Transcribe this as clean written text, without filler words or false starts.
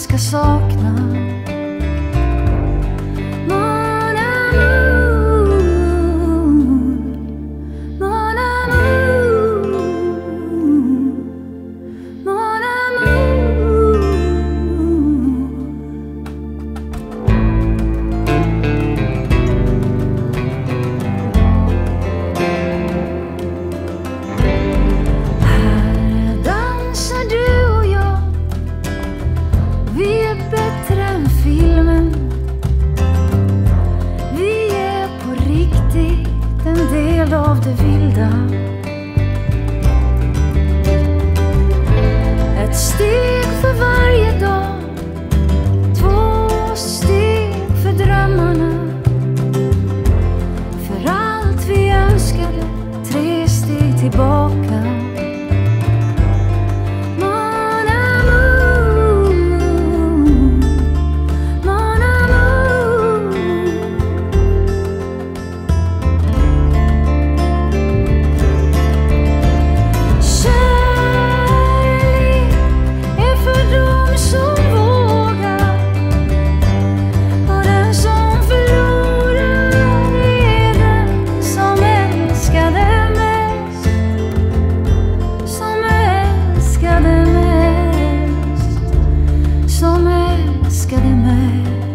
ska sakna. Mon amour, mon amour, mon amour. Här dansar du och jag, vi är bättre än filmen. Vi är på riktigt en del av det vilda. Ett steg för varje dag, 2 steg för drömmarna. För allt vi önskade, 3 steg tillbaka. Mon amour, mon amour. Kärlek är för dem som vågar, och den som förlorar är den som älskade mest, som älskade mest, som älskade mest.